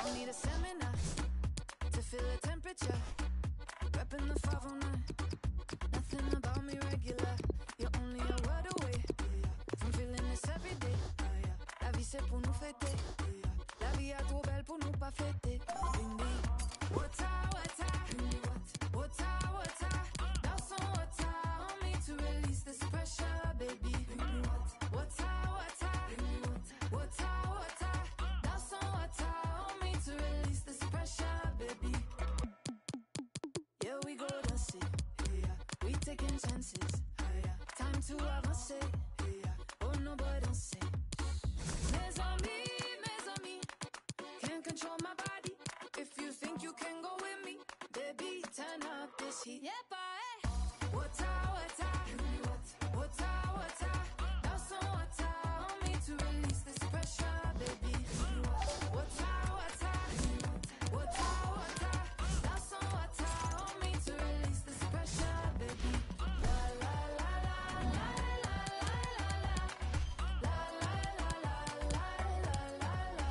need a seminar to feel the temperature. Repping the 509. Nothing about me regular. You're only a word away from feeling this every day. La vie c'est pour nous fêter. La vie est trop belle pour nous pas fêter. Windy, water, water, water, water. Now some water on me to release this pressure, baby. Water, water, water, water. Now some water on me to release this pressure, baby. Yeah, we go dancing. We taking chances. Time to have a say. Oh no, boy, don't say. Mes amis, can't control my body. If you think you can go with me, baby, turn up this heat. Yeah, boy. Water, water, water, water. Now some water on me to release this pressure, baby. Water, water, water, water. Now some water on me to release this pressure, baby. La la la la la la la la la la la la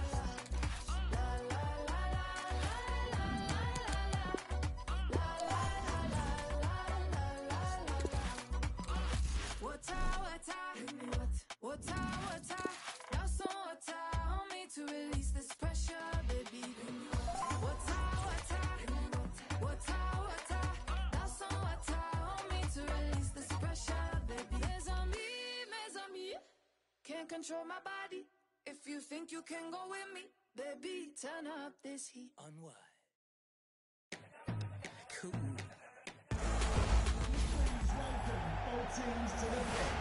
water, water, water, water. Now some water on me to release this pressure, baby. Water, water, water, water. Now some water on me to release this pressure, baby. Mes amis, can't control my body. If you think you can go with me, baby, turn up this heat. On what? Cool. Please welcome both teams to the pitch.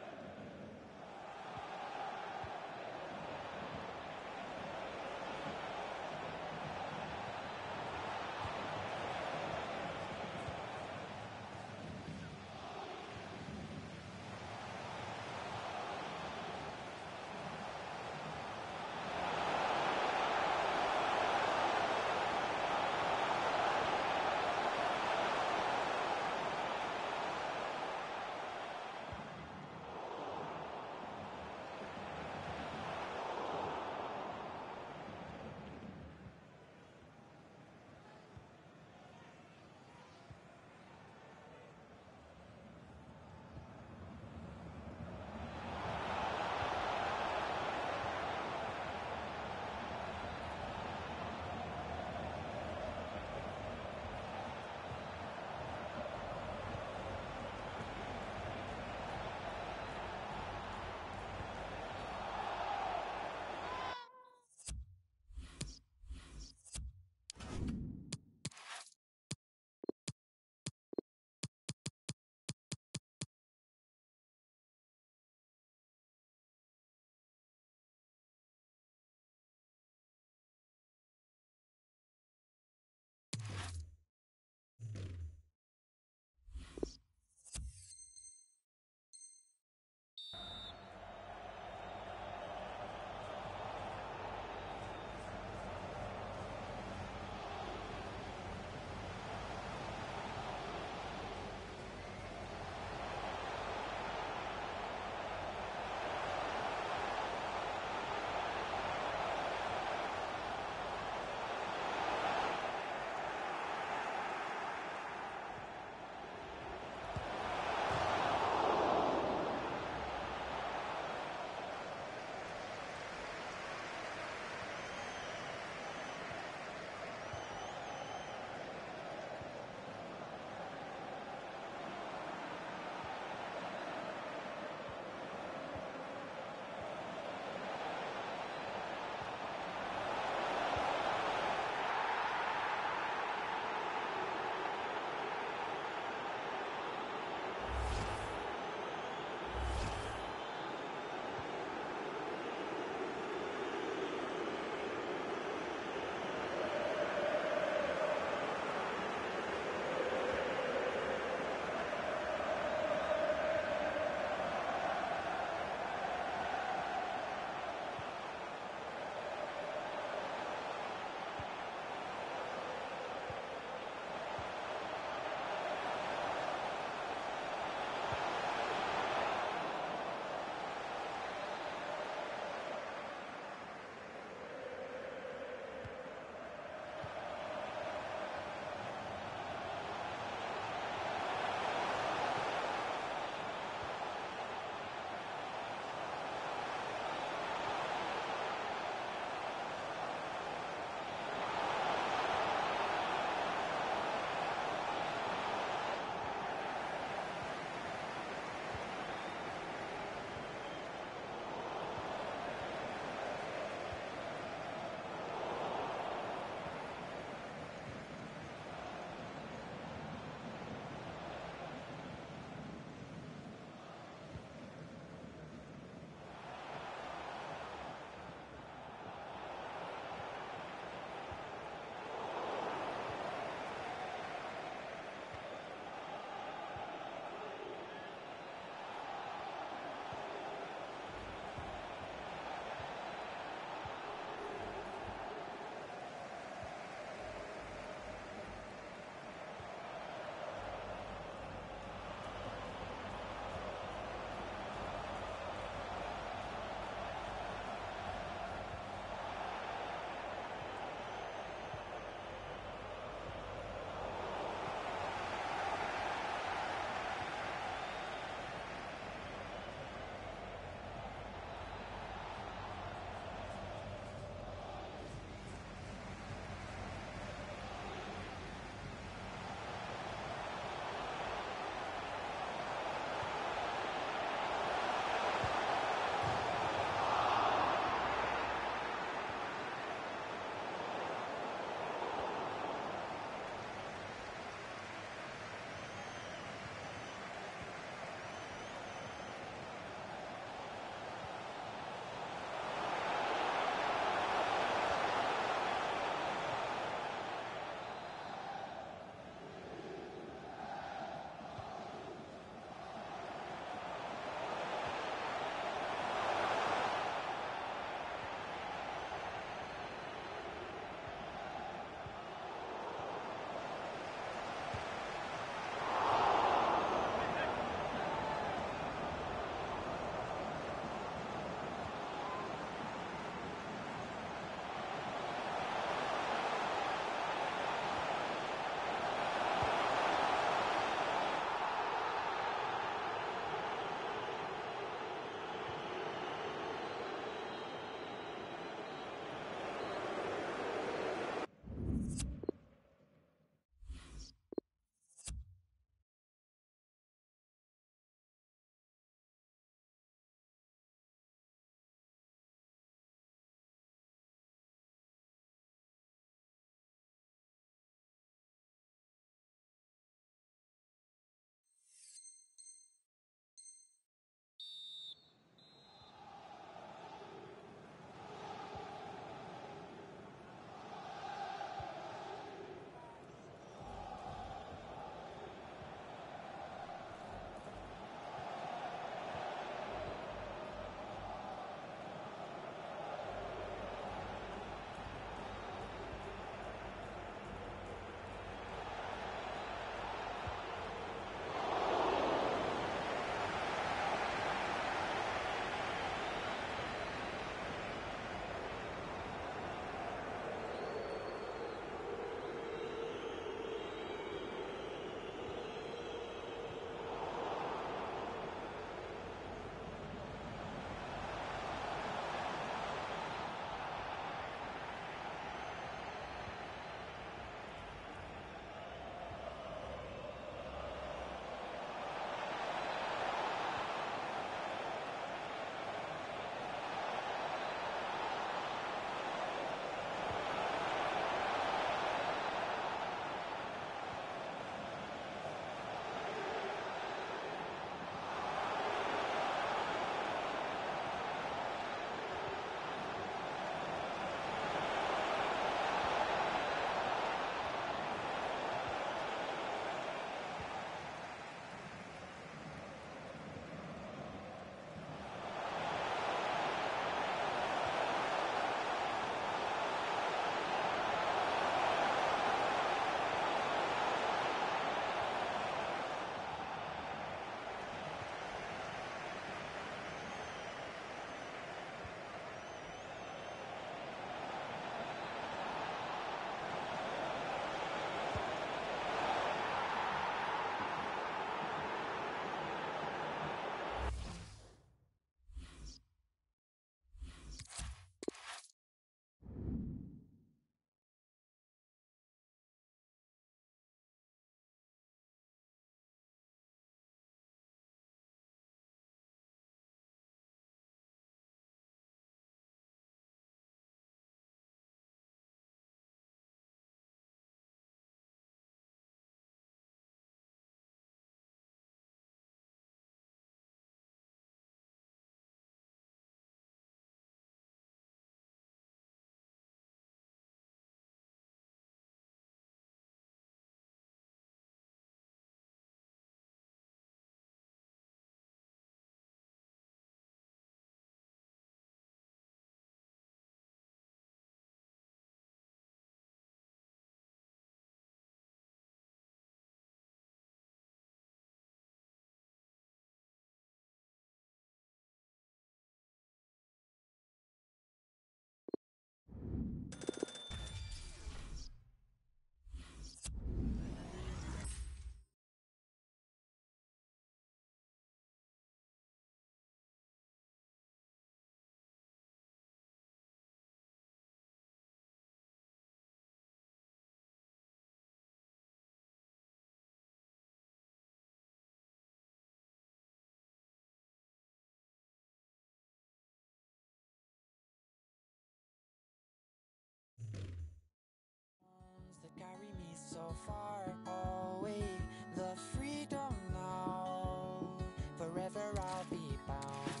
far away. The freedom now, forever I'll be bound.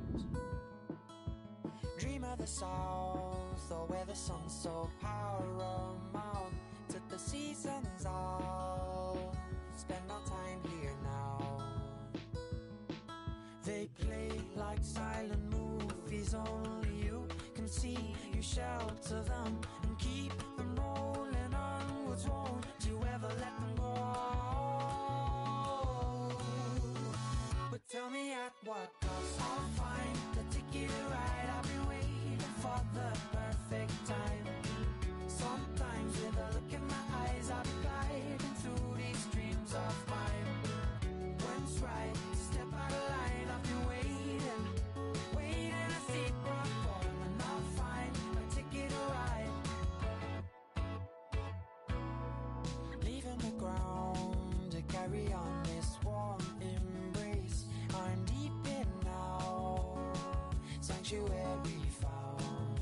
Dream of the south, or where the sun's so paramount. Took the seasons off, spend our time here now. They play like silent movies, only you can see. You shelter them and keep them rolling onwards. Won't you ever let them go? But tell me at what cost. I'll find the ticket to ride. I've been waiting for the perfect time. Sometimes with a look in my eyes, I'll be gliding through these dreams of mine. When's right to step out of line? I've been waiting, waiting to see it perform, and I'll find a ticket to ride. Leaving the ground to carry on this warm embrace. I'm deep in now, sanctuary found.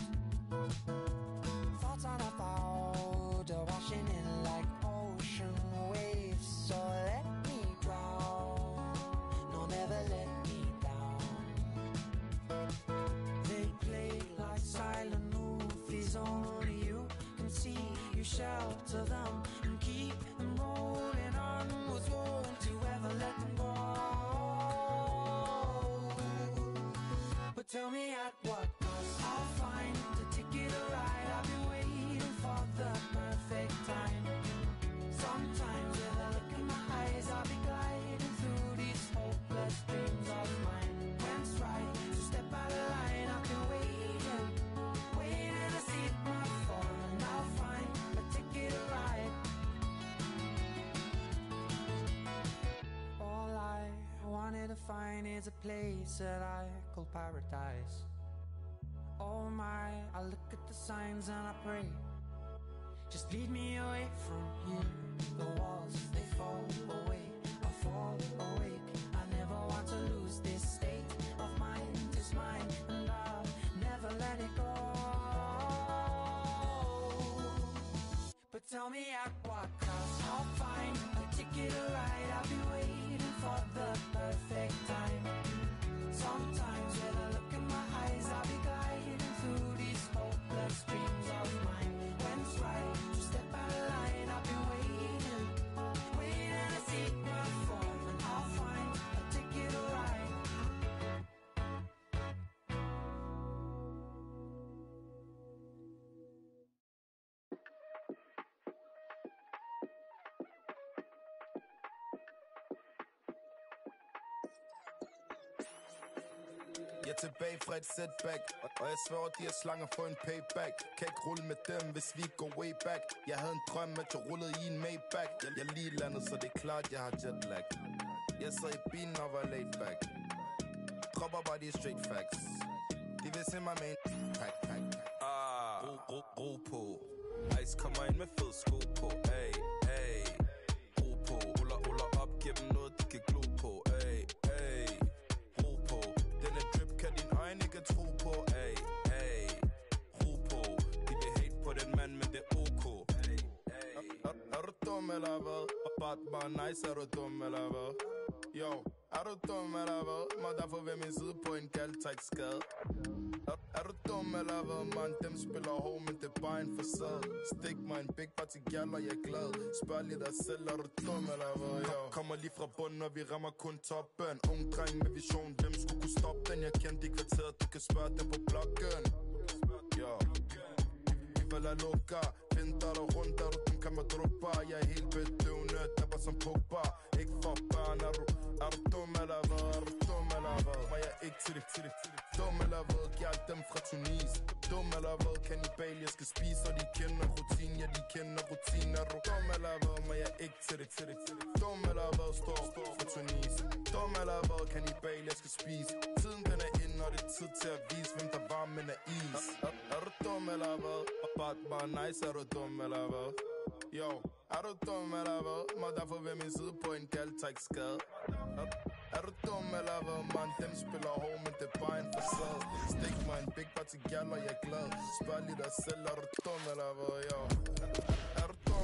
Thoughts on a cloud are washing in like ocean waves. So let me drown, no, never let me down. They play like silent movies, only you can see. You shelter them and keep them rolling onwards. Won't you ever let them go? But tell me at what cost. I'll find the ticket to ride. I've been waiting for the perfect time. Sometimes with a look in my eyes, I'll be gliding through these hopeless dreams of mine. When's right to step out of line? I've been waiting, waiting to see it perform, and I'll find a ticket to ride. All I wanted to find is a place that I call paradise. Oh my, I look at the signs and I pray, just lead me away from here. The walls, they fall away, I fall awake. I never want to lose this state of mind. It's mine and I'll never let it go. But tell me at what cost. I'll find a ticket to ride. I've been waiting for the perfect time. Sometimes with a look in my eyes, I'll be gliding through these hopeless dreams of mine. When's right to step out of line? I've been waiting, waiting to see it perform, and I'll find a ticket to ride. Jeg er tilbage fra et setback, og jeg sværger de her slanger for en payback. Kan ikke rulle med dem, hvis vi går way back. Jeg havde en drøm, at jeg rullede i en Maybach. Jeg lige landet, så det er klart, jeg har jetlag. Jeg sad i bilen og var laid back. Dropper bare de straight facts. De vil se mig med en pack. Ro på. Ice kommer ind med fed sko på. Ay. Ro på. Ruller op, giv dem noget, de kan glo på. Ay. Ro på. Denne drip kan din øjne ikke tro på. Ay. Ro på. De vil hate på den mand, men det er ok. Er du dum eller hvad? Bare nice, er du dum eller hvad? Yo, er du dum eller hvad? Må derfor ved min side på en kaldtræk skade. Er du dum eller hvad, man? Dem spiller hård, men det er bare en facade. Stik mig en big party gal, og jeg er glad. Spørg lige dig selv, er du dum eller hvad? Yo. Kommer lige fra bunden, og vi rammer kun toppen. Ung dreng med vision, hvem skulle kunne stoppe den? Jeg kendte i kvarteret, du kan spørge dem på bloggen. Yo. Eller lukker, finder dig rundt, er du den kan man drukke. Jeg er helt bedøvende, der var som Pogba. Ikke for børn, er du dum eller hvad? Er du dum eller hvad? Var jeg ikke til det? Dum eller hvad? Giv alt dem fra Tunis. Dum eller hvad? Kannibal, jeg skal spise, og de kender rutin. Ja, de kender rutin. Er du dum eller hvad? Var jeg ikke til det? Dum eller hvad? Står fra Tunis. Dum eller hvad? Kannibal, jeg skal spise. Tiden den er inde, og det er tid til at vise, hvem der var, men er is. Er du dum eller hvad? Bare nice, er du dum eller hvad? Yo, er du dum eller hvad? Må derfor ved min side på en kaldtræk skade. Er du dum eller hvad, man? Dem spiller hård, men det er bare en facade. Stik mig en big party gal, og jeg er glad. Spørg lige dig selv, er du dum eller hvad? Yo, er du dum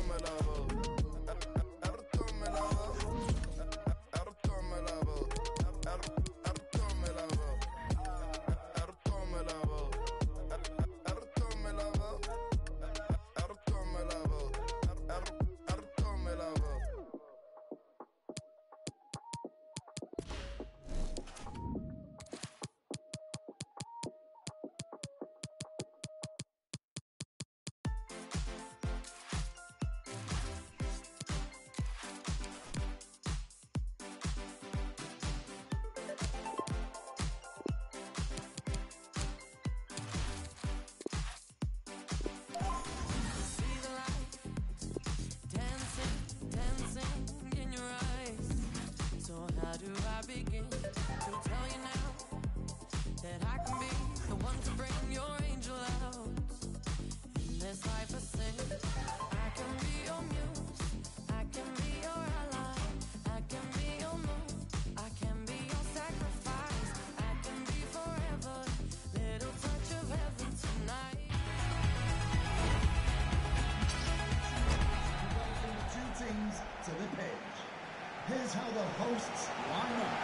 To the pitch. Here's how the hosts line up.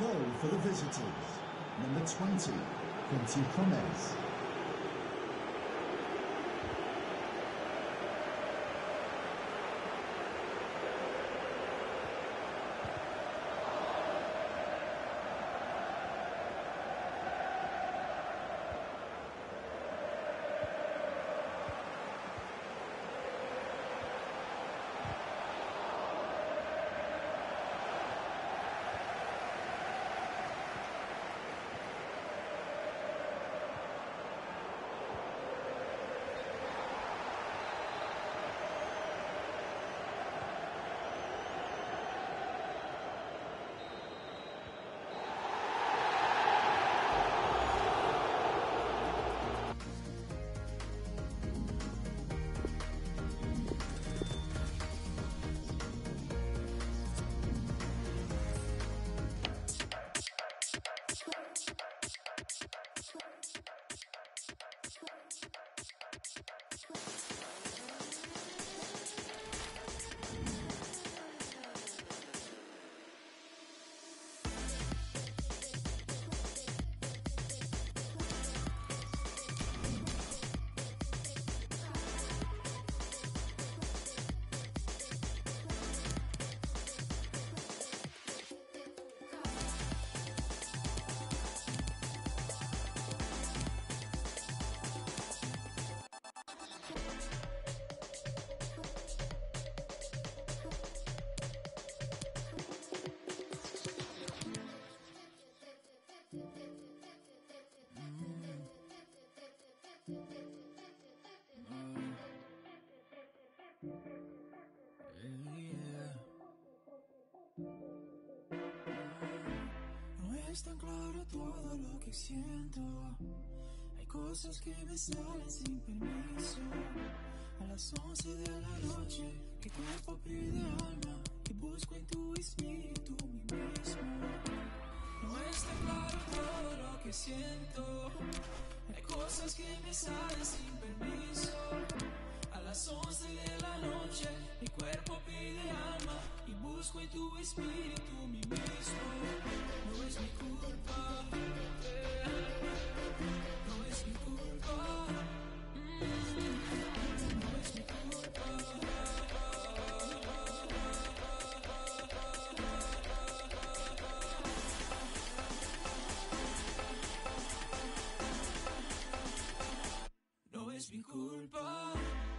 goal for the visitors, number 20, Quincy Promes. No es tan claro todo lo que siento. Hay cosas que me salen sin permiso. A las 11 de la noche, mi cuerpo pide alma y busco en tu espíritu mi mismo. No es tan claro todo lo que siento. Hay cosas que me salen sin permiso. A las 11 de la noche, mi cuerpo pide alma y busco en tu espíritu mi mismo. No es mi culpa, no es mi culpa, no es mi culpa. No es mi culpa.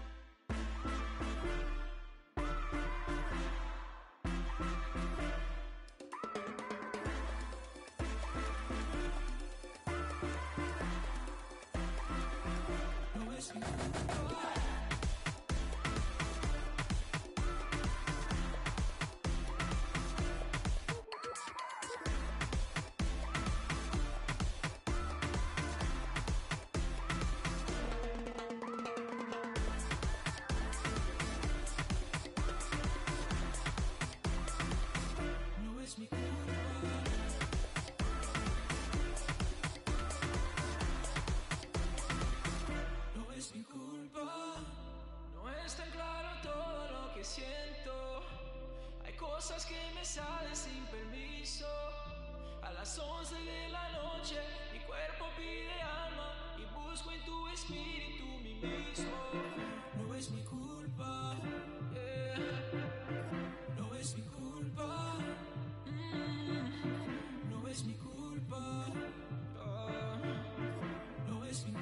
Siento, hay cosas que me salen sin permiso. A las 11 de la noche, mi cuerpo pide alma y busco en tu espíritu mi mismo. No es mi culpa, no es mi culpa, no es mi culpa, no es mi culpa.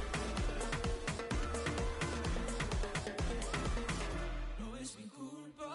No es mi culpa.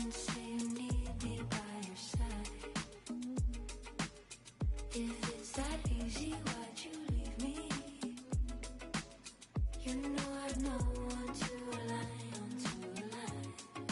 and say you need me by your side. If it's that easy, why'd you leave me? You know I've no one to rely on to rely.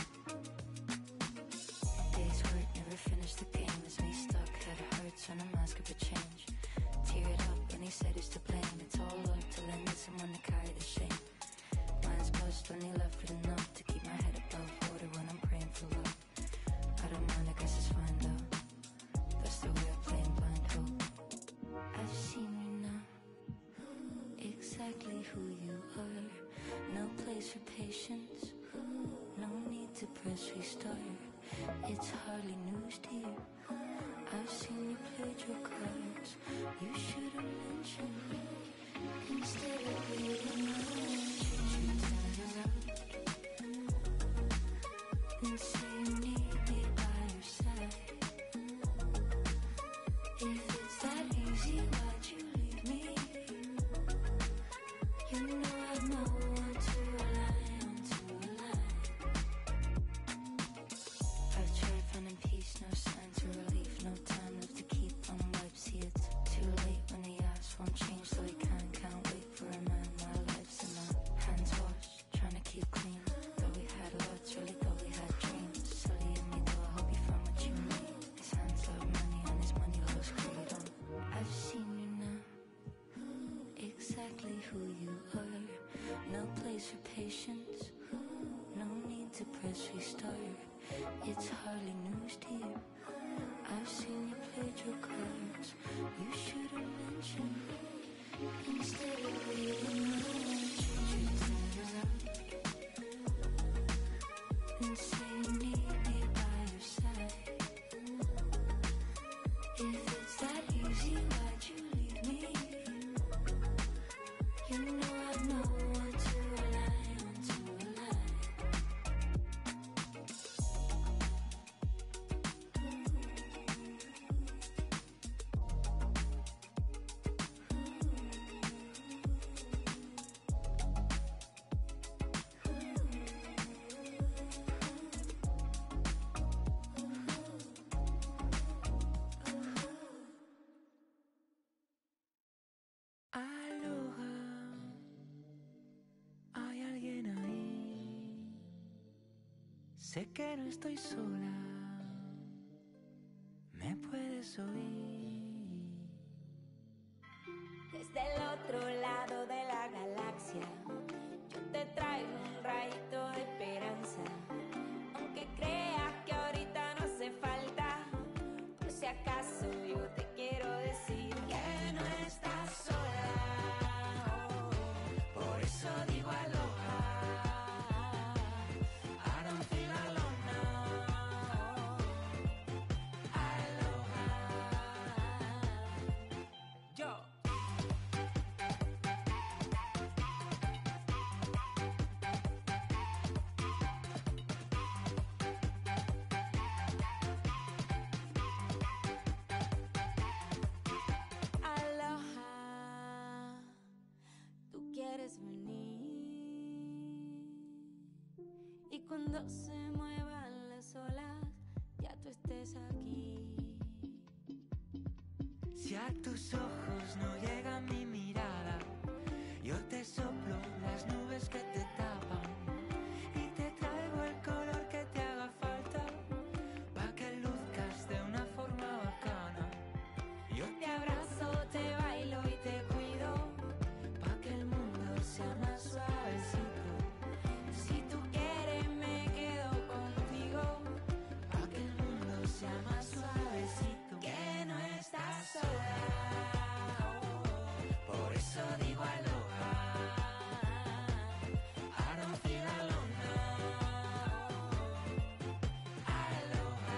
Days hurt, never finished the game. It's me stuck, head hurts when I'm asking for change. Teared up when he said he's to blame. It's all up till I need someone to carry the shame. Mine's bust when he left with enough to keep my head above water when I'm praying for love. I don't mind, I guess it's fine though. That's the way of playing blind hope. I've seen you now, exactly who you are. No place for patience, no need to press restart. It's hardly news to you. I've seen you played your cards. You should have mentioned me instead of leaving me. You turn around and say you need me by your side. If it's that easy, why'd you leave me? You know I've no one to rely on to rely. I've tried finding peace, no signs of relief, no time left to keep on wipe. See, it's too late when the ass won't change, so he can't wait for a man. My life's in my hands washed, trying to keep clean. Though we had lots, really thought we had dreams. Sully and me, though I hope you found what you need. His hands love money and his money loves greed. I've seen you now, exactly who you are. No place for patience, no need to press restart. It's hardly news to you. I've seen you played your cards. You should have mentioned me instead of leaving me. You turn around and say you need me by your side. If it's that easy, why'd you leave me? You know I've no one to rely on to rely. Aloha, hay alguien ahí. Sé que no estoy sola, me puedes oír. Desde el otro lado de la galaxia, yo te traigo un rayito de esperanza. Aunque creas que ahorita no hace falta, por si acaso yo te quiero decir que no estás sola. Oh, por eso digo aloha. I don't feel alone now. Aloha. Yo. Aloha, tú quieres venir y cuando se muevan las olas ya tú estés aquí. Si a tus ojos no llega mi mirada, yo te soplo las nubes que te tapan y te traigo el color que te haga falta, pa' que luzcas de una forma bacana. Yo Te abrazo, te bailo y te cuido, pa' que el mundo sea más suavecito. si tú quieres me quedo contigo, Pa' que el mundo sea más suavecito. que no estás sola. Por eso digo aloha. I don't feel alone now. Aloha.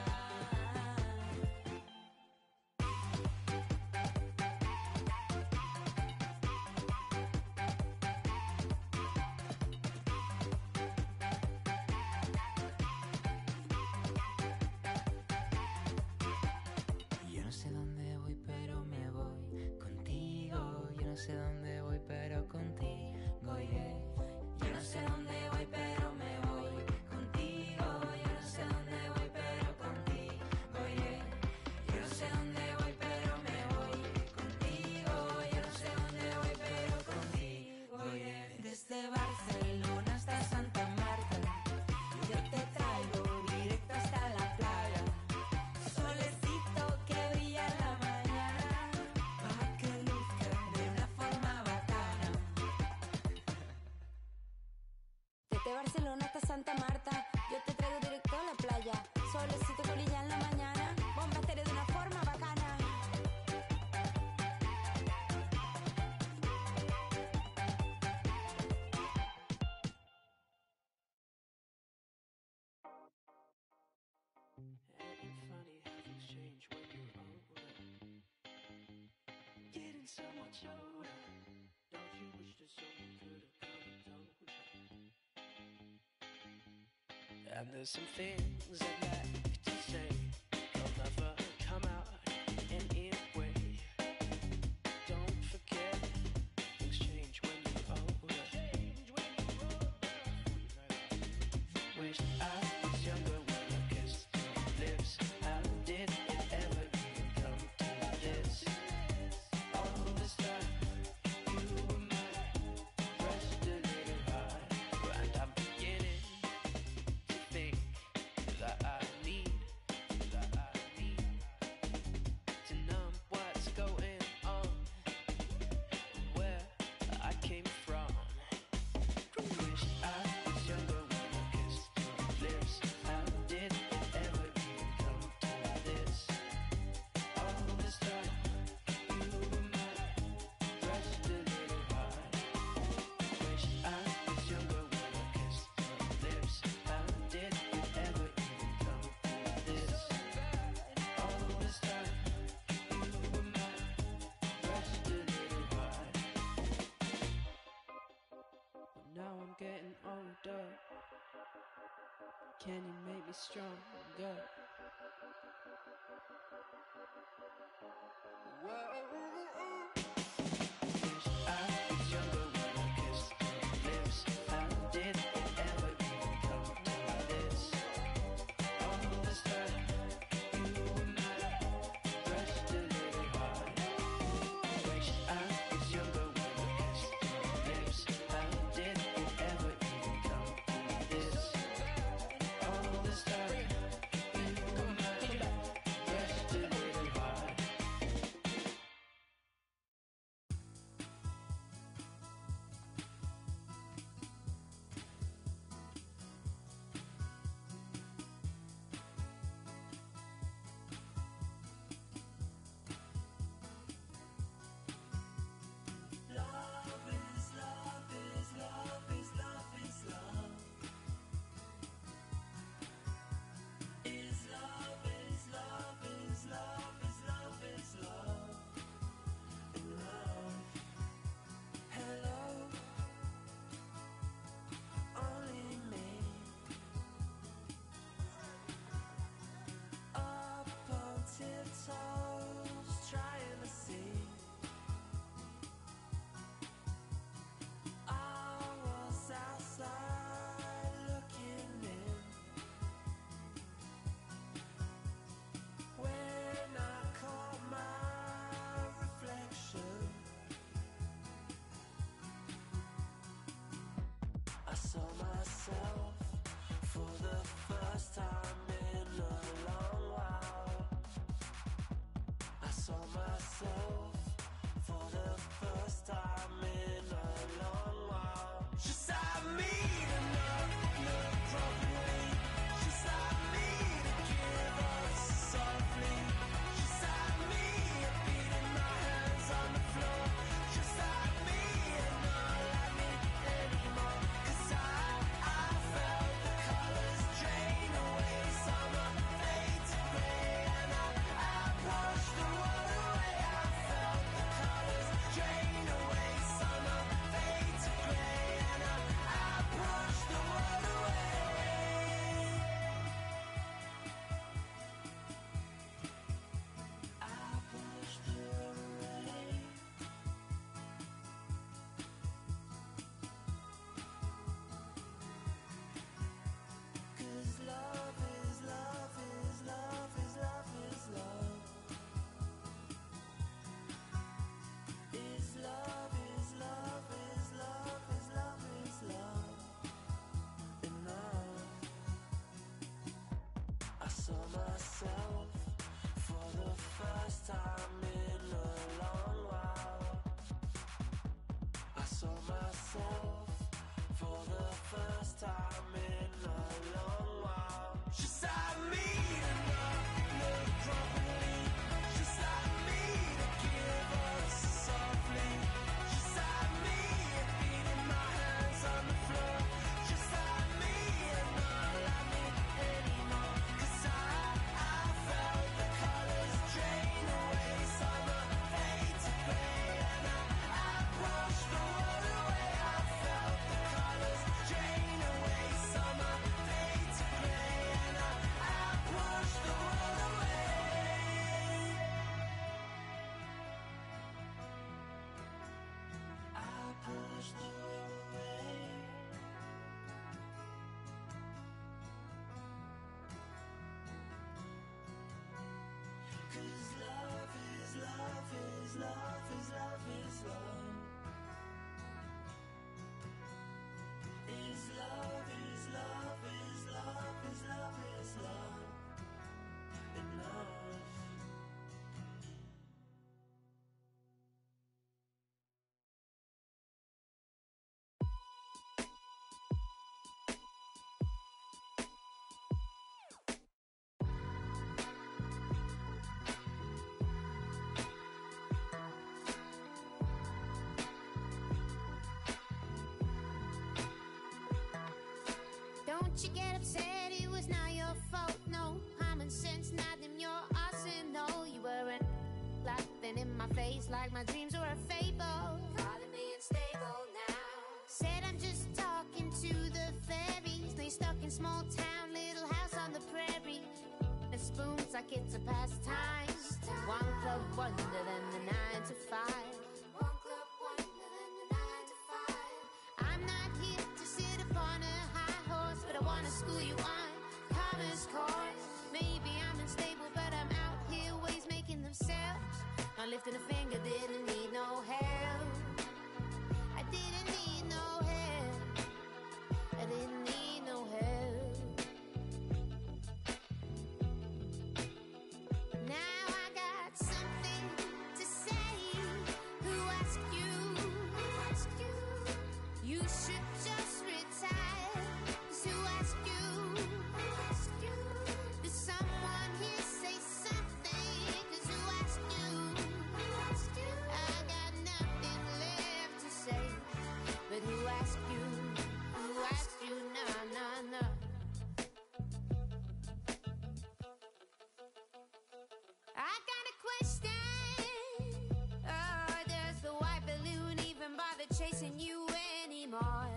Yo no sé dónde voy, pero me voy contigo. Yo no sé dónde voy, pero contigo iré. Yo no sé dónde voy, pero me voy contigo. Yo no sé Barcelona hasta Santa Marta. Yo te traigo directo a la playa. Solecito que brilla en la mañana. Bomba estéreo de una forma bacana. Ain't funny how things change when you're older. Getting so much older. Don't you wish that someone could have come and told you? And there's some things I'd like to say, they'll never come out anyway. Don't forget, things change when you're older. Wish I was younger when I kissed your lips. How did it ever even come to this? All this time, you were mine, pressed a little hard. And I'm beginning to think that I need to numb what's going on, where I came from. Wish I was younger when I kissed your lips. How did it ever even come to this? All this time, you were mine, pressed a little hard. Wish I was younger when I kissed your lips. How did it ever even come to this? All this time, you were mine, pressed a little hard. But now I'm getting older. Can you make me stronger? Wish I was younger when I kissed your lips. How did it ever even come to this? All this time, you were mine, pressed a little hard. Wish I was younger when I kissed your lips. How did it ever even come to this? All this time, you were mine, pressed a little hard. Trying to see. I was outside looking in when I caught my reflection. I saw myself for the first time in a long while. I saw myself for the first time in a long while. She saw me to look properly. She saw me to give up softly. She saw me beating my hands on the floor. She saw me and not like me anymore. 'Cause I felt the colors drain away. Summer fade to gray and I pushed the world away. I felt the colors drain away. Summer fade to gray and I pushed the world away. I pushed the world away. 'Cause love is love is love is love is love. Is love is love is love is love is love enough? I saw myself for the first time in a long while. I saw myself for the first time Don't you get upset, it was not your fault. No common sense, not in your arsenal. You weren't laughing in my face like my dreams were a fable. Calling me unstable now. Said I'm just talking to the fairies. They stuck in small town, little house on the prairie. The spoons like it's a pastime. One club wonder than the 9 to 5. One club wonder than the 9 to 5. I'm not here to sit upon a high horse, but I wanna school you on commerce course. Maybe I'm unstable, but I'm out here ways making themselves. Not lifting a finger, didn't need no help. I didn't need no help. I didn't need no help. Now I got something to say. Who asked you? Who asked you? You should just retire. 'Cause who asked you? Who asked you? Did someone here say something? 'Cause who asked you? Who asked you? I got nothing left to say. But who asked you? Who asked you? No, no, no. I got a question. Oh, does the white balloon even bother chasing you anymore?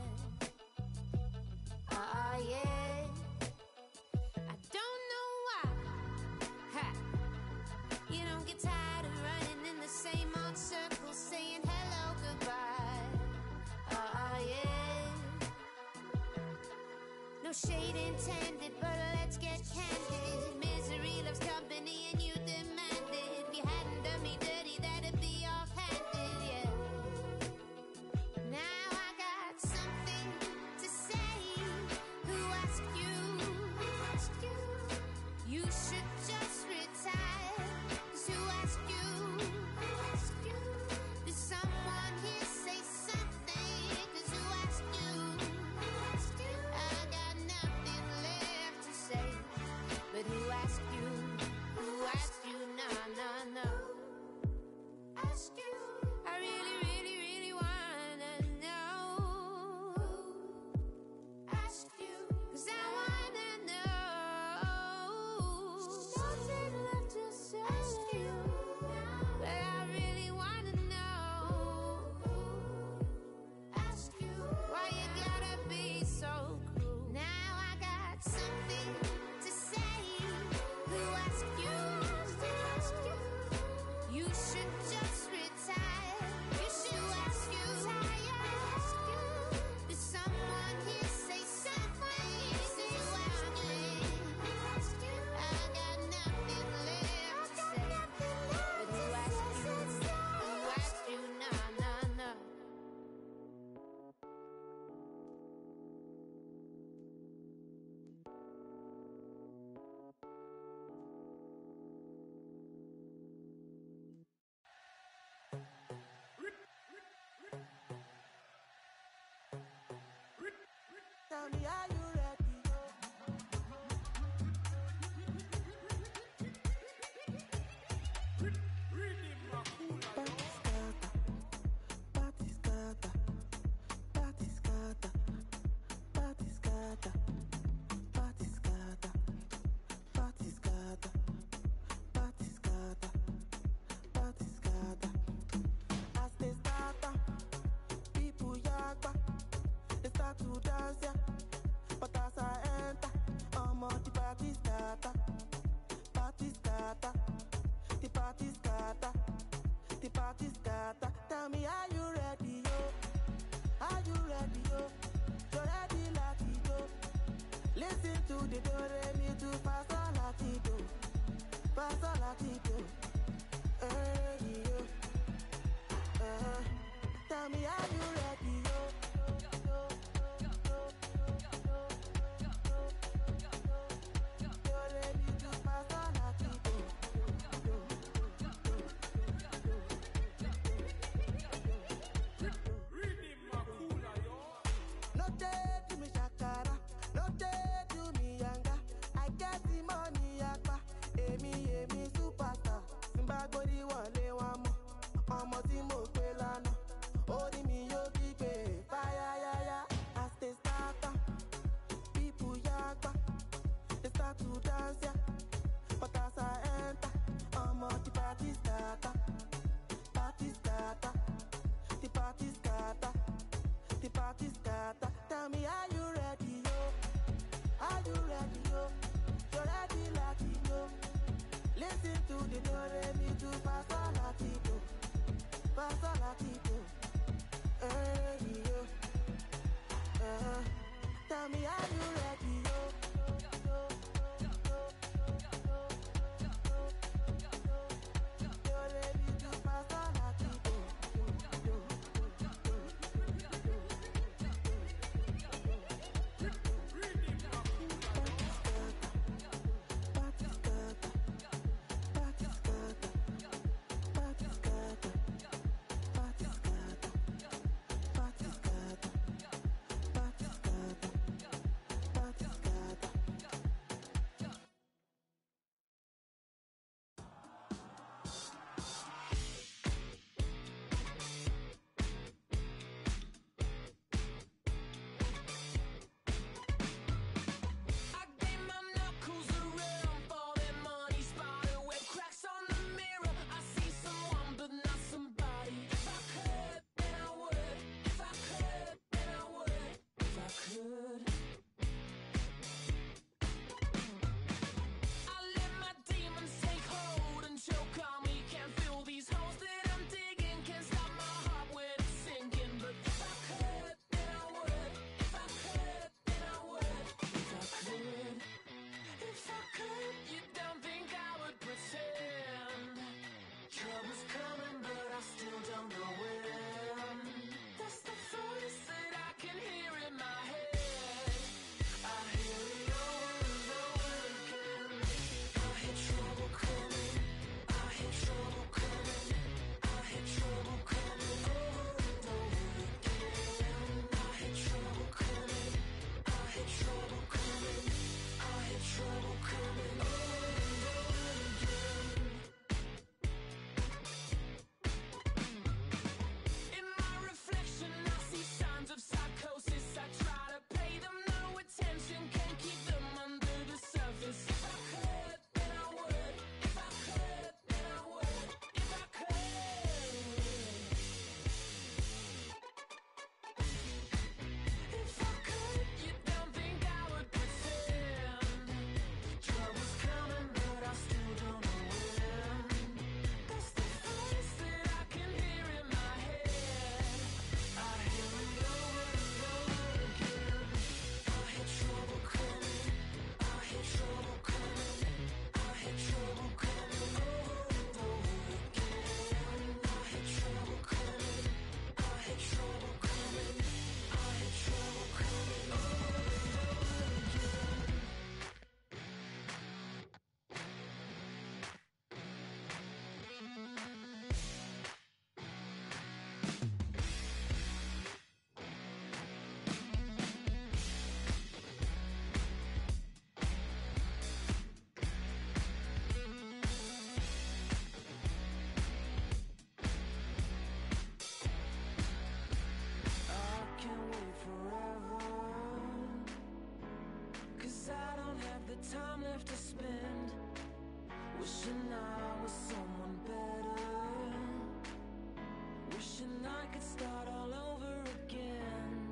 Yeah. I don't know why. Ha. You don't get tired of running in the same old circles, saying hello, goodbye. Yeah. No shade intended, but let's get candid. Misery loves company and you demand it. If you hadn't done me dirty, that'd be offhanded, yeah. Now I got something to say. Who asked you? Who asked you? You should just retire. 'Cause who asked you? Who asked you? Did someone here say something? 'Cause who asked you? Who asked you? I got nothing left to say. But who asked you? Who asked you? No, no, no. Ask you. I really, really, really wanna know. Ask you. 'Cause I wanna know. Nothing left to say. Ask you. But I really wanna know. Ask you. Why you gotta be so cruel? Now I got something to say. Who asked you? Who asked you? You should just retire. You should ask you. Ask you. Did someone here say something? Say who asked you? Who asked you? I got nothing left to say. But who asked you? Who asked you? No, no, no. Tell me, are you ready? As they start, people yagba, they start to dance, yeah. But as I enter, I'm on the party scatter. The party scatter. The party scatter. Tell me, are you ready, yo? Are you ready, yo? You ready, latido? Listen to the do re mi to paso latido. Paso latido. Yo. Tell me, are you ready, yo? You're ready to pass on latido. No day to me shakara, no day to me yanga. I get the money yakpa, emi superstar. Simba body wale wamo, ọmọ tí mo gbé lánàá. Orí mi yóò gbígbé Tell me, are you ready, yo? Are you ready, yo? You're ready, Latino. Listen to the do-re-mi to Pastor Latino. Pastor Latino. Yo. Tell me, are you ready, yo? You're ready to Pastor Latino. Time left to spend, wishing I was someone better, wishing I could start all over again.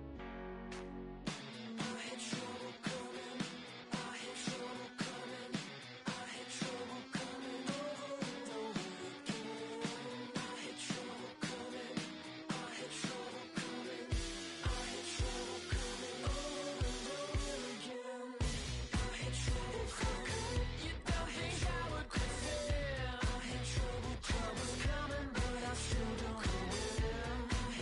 I had trouble coming, I had trouble coming, I had trouble coming over and over again. I had trouble coming, I had trouble coming, I had trouble coming over and over again. If I could, you don't think I would pretend. I had trouble, trouble's coming, but I still don't know when.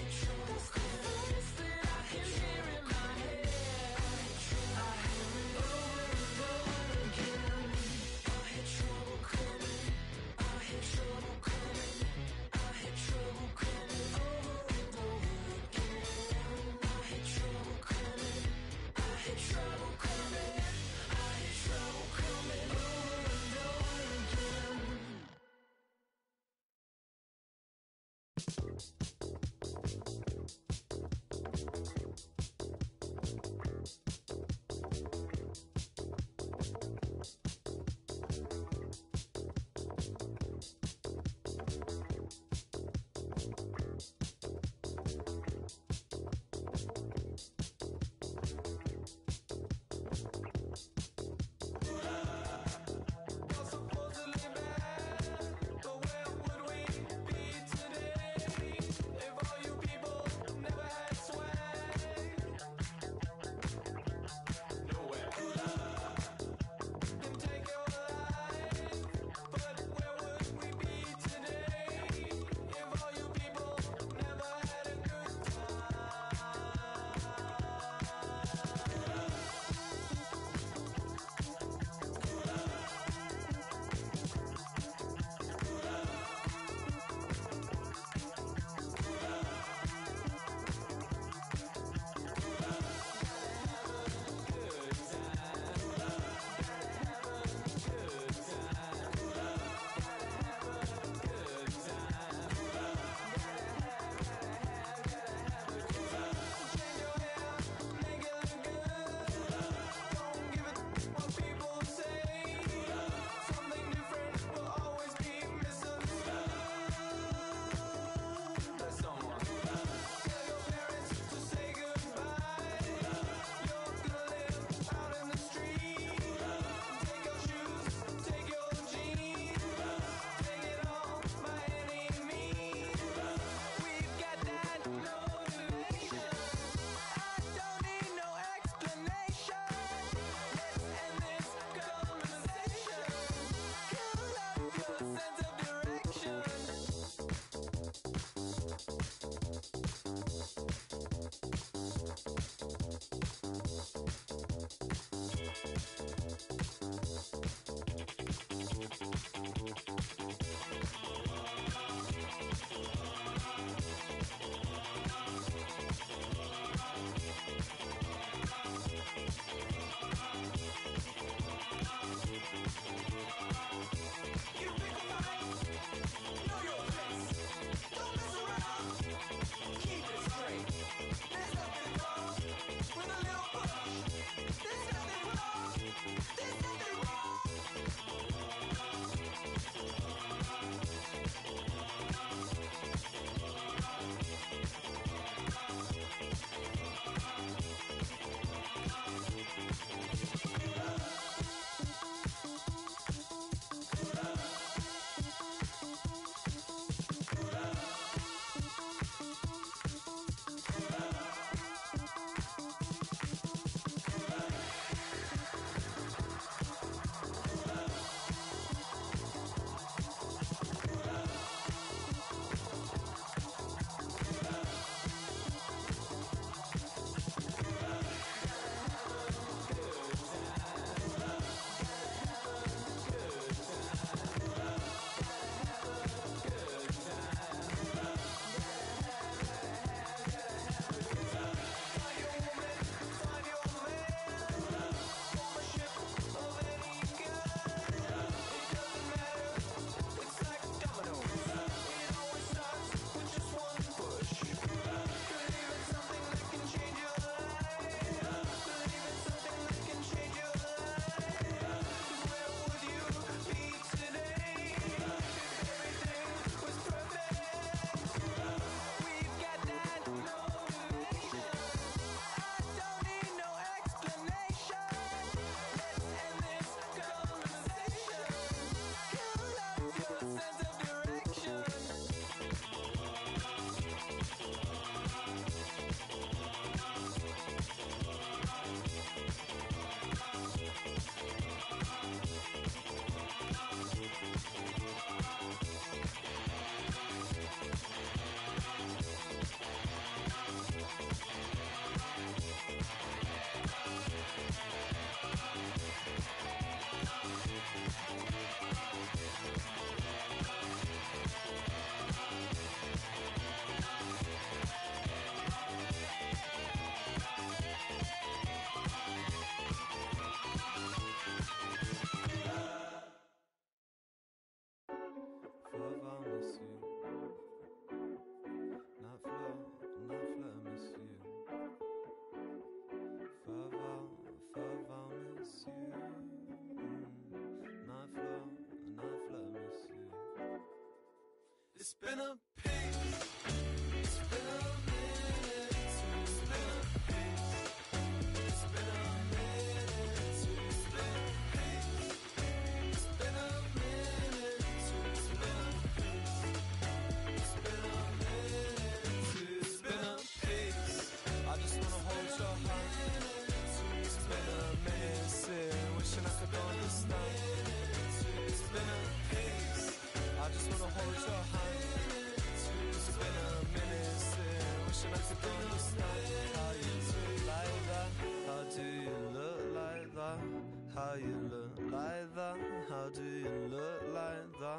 It's been a piece. It's been a minute since it's been a piece. It's been a minute since it's been a piece. It's been a minute since it's been a piece. It's been a minute since it's been a piece. I just wanna hold your hand. It's been a minute since wishing I could understand. It's been a piece. I just wanna hold your hand. It's been a minute since wishing I could understand how you look like that. How do you look like that? How you look like that? How do you look like that?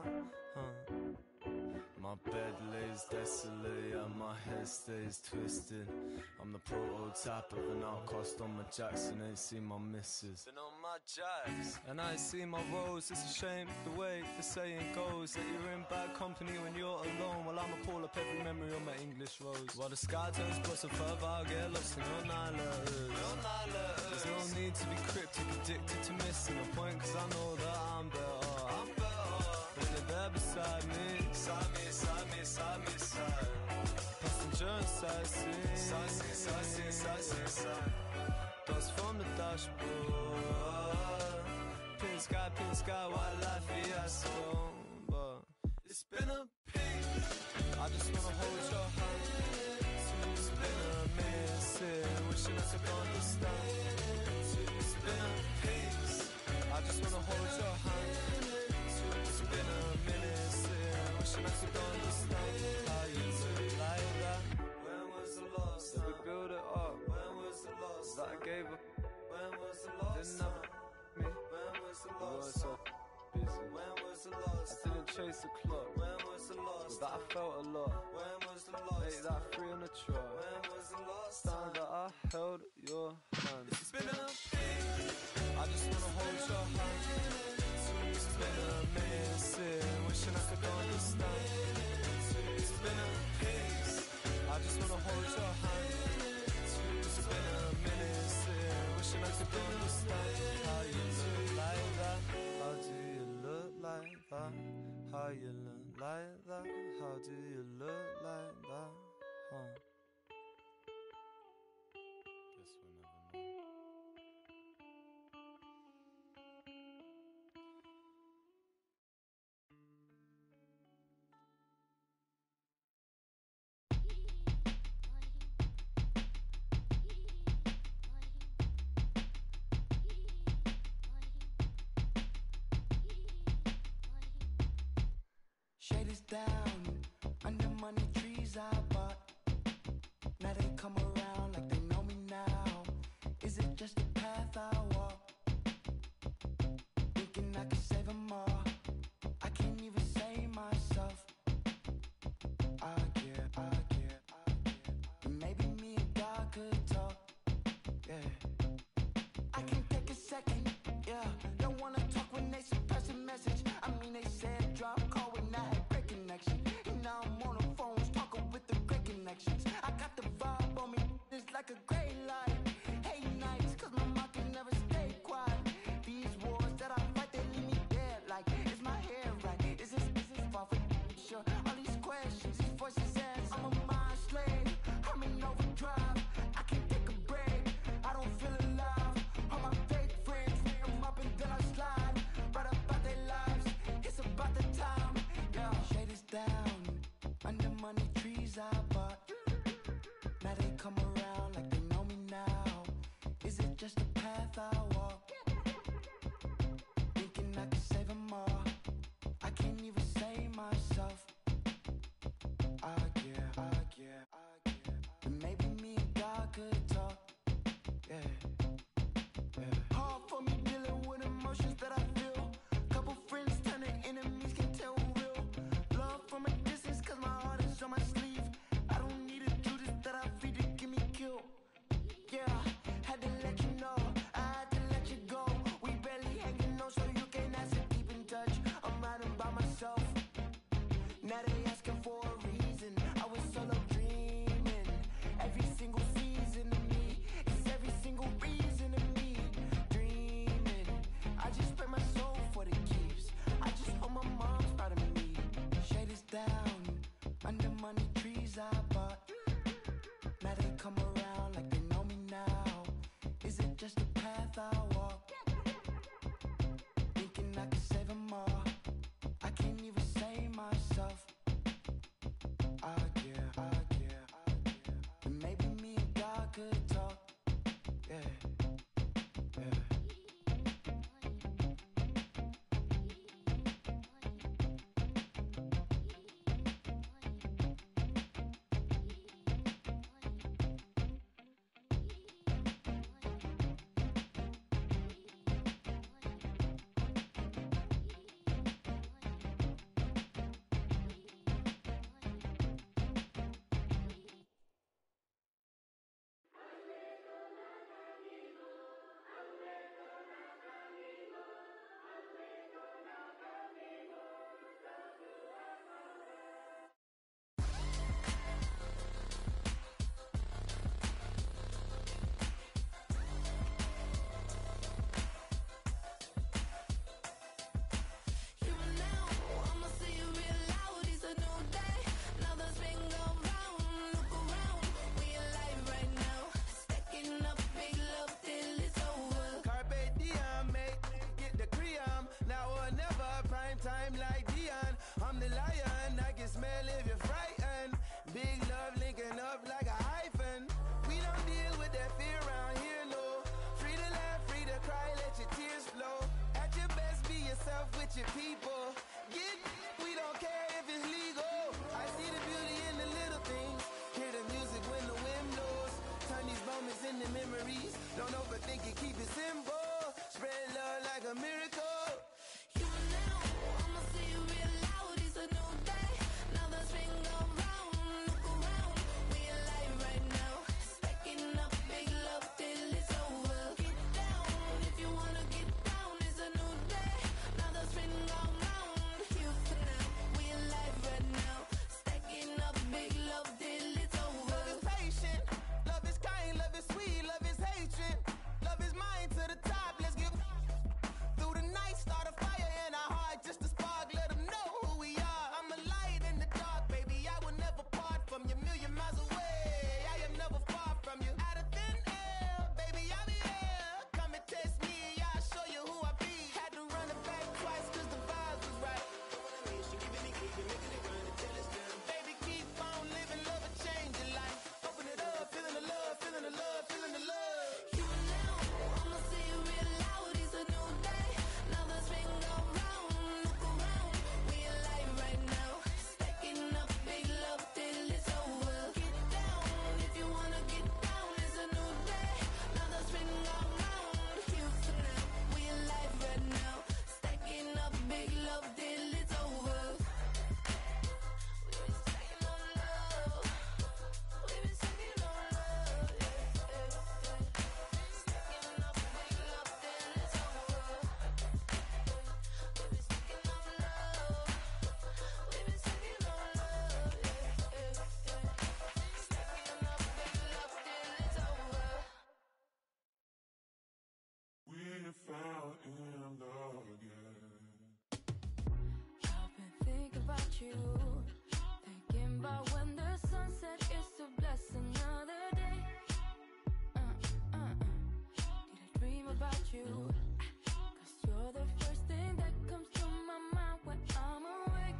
My bed lays desolate and my head stays twisted. I'm the prototype of an outcast on my Jackson. Ain't seen my missus. Been on my jacks and I ain't seen my rose. It's a shame the way the saying goes that you're in bad company when you're alone. Well, I'ma pull up every memory on my English rose. While the sky turns closer further, I'll get lost in your 9 letters. There's no need to be cryptic, addicted to missing a point, cause I know that I'm better. When they're there beside me, side me, side me, side me, side. Passenger and sightseeing, sightseeing, sightseeing, sightseeing, side. Dust from the dashboard. Pin sky, wildlife fiasco. But it's been a piece. I just wanna hold your hand. It's been a minute since wishing I could understand. It's been a piece. I just wanna hold your hand. It's been a minute since wishing I could understand how you look like that. When was the last time we built it up? When was the last that I gave up? When was the last time me? When was the last time? Busy. When was the last time? I didn't chase the clock. When was the last that I felt a lot? When was the last make that free on the trot? When was the last time that I held your hand? It's been a piece. I just wanna hold your hand. It's been a minute since wishing I could understand. It's been a piece. I just wanna hold your hand. It's been a minute since wishing I could understand how you look like that. How do you look like that? How you look like that? How do you look like that? Guess we'll never know. Shade is down under money trees I bought. Now they come around like they know me now. Is it just a path I walk? Thinking I could save them all. I can't even save myself. I care. Maybe me and God could talk. Yeah. I can't take a second. Yeah. Don't wanna talk when they suppress a message. I mean they said drop call when I had great connection. And now I'm on the phones talking with the great connections. I got the vibe on me. It's like a great light. Hey nights, cause my mouth can never stay quiet. These wars that I fight, they leave me dead. Like, is my hair right? Is this far from sure? All these questions, these voices ask. I'm a mind slave. I'm in overdrive. I can't take a break. I don't feel alive. All my fake friends, ring them up and then I slide. Right about their lives. It's about the time. Yeah, shade is down. Under money trees I bought. Now they come around like they know me now. Is it just a path I walk? Thinking I could save them all. I can't even save myself. I care. And maybe me and God could talk. Yeah. Hard for me dealing with emotions that I feel. Couple friends turning enemies, can tell real. Love from a distance cause my heart is on my sleeve. I don't need to do this that I feed to get me killed. Yeah, had to let you know, I had to let you go. We barely hanging on so you can't ask to keep in touch. I'm riding by myself. Now they asking for a reason. I was solo dreaming. Every single season of me is every single reason of me I can save them all. I can't even save myself. And maybe me and God could talk. Yeah. Your people get, we don't care if it's legal. I see the beauty in the little things. Hear the music when the wind blows. Turn these moments into memories. Don't overthink it, keep it simple. Spread love like a miracle. You now, I'ma see you real loud. It's a new day. Now the spring go round. Look around, we alive right now. Stacking up big love till it's over. Get down if you wanna get down. It's a new day. Now the spring go round. You for now, we alive right now. Stacking up big love till it's over. Love is patient, love is kind, love is sweet, love is hatred. Love is mine to the top. Let's give through the night, start a fire in our heart, just a spark. Let them know who we are. I'm a light in the dark, baby. I will never part from you. Million miles away, I am never far from you. Out of thin air, baby, I'll be here. Come and test me, I'll show you who I be. Had to run it back twice, cause the vibes was right. She giving it, keep it, making it run until it's done. Baby, keep on living, love will change your life. Open it up, feeling the love, feeling the love, feeling the love. You now, I'ma see you real loud. It's a new day. Now the spring go round. Look around, we alive right now. Stacking up big love till it's over. Get down if you wanna get down. It's a new day. Now the spring go round. You for now, we alive right now. Stacking up big love till it's over. We've been stacking on love. We've been stacking on love. Stacking up big love till it's over. We've been stacking on love. We've been stacking on love. Stacking up big love till it's over. We fell in love again. I've been thinking about you, thinking about when the sunset is to bless another day. Did I dream about you? 'Cause you're the first thing that comes to my mind when I'm awake.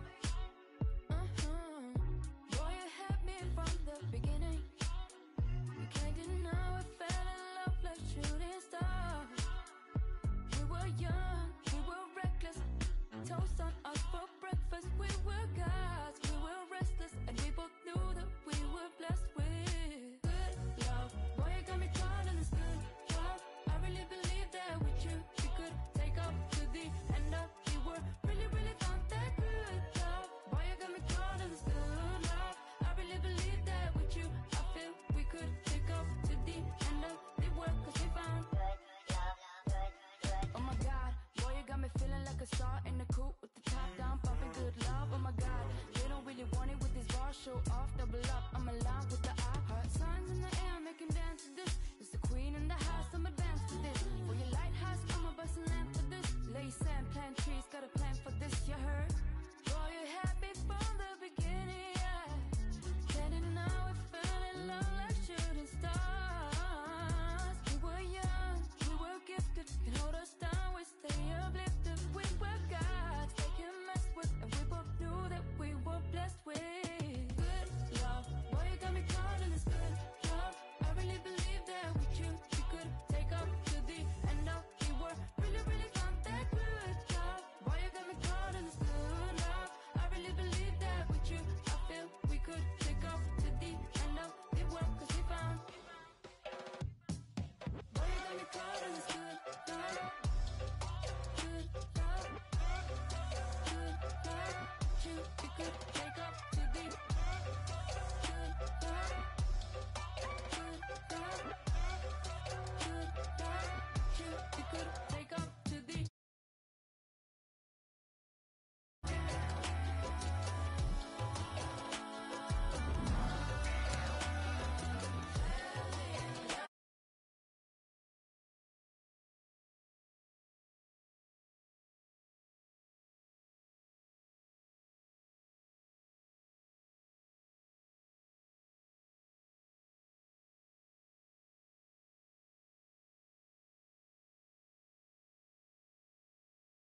Boy, you had me from the beginning. You can't deny I fell in love like shooting stars. We were young, we were reckless. Toast on us for breakfast. We were gods, we were restless, and we both knew that we were blessed with good love. Boy, you got me caught in this good love. I really believe that with you we could take off to the end of the world. Really, really found that good love. Boy, you got me caught in this good love. I really believe that with you I feel we could take off to the end of the world. 'Cause we found good love, good. Oh my God, boy, you got me feeling like a star in the coupe with the top down, pumping good love. Oh my God, they don't really want it with this bar, show off, double up. I'm alive with the